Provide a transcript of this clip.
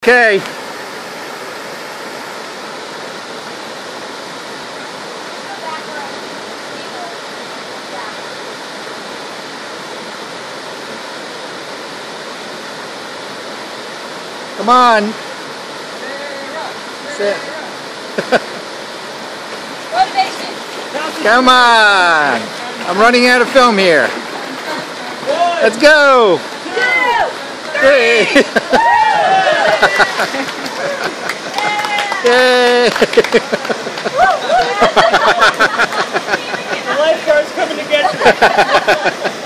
Okay. Come on. Sit. Motivation. Come on. I'm running out of film here. Let's go. 2, 3. Yay. Yay. The lifeguard's coming to get you.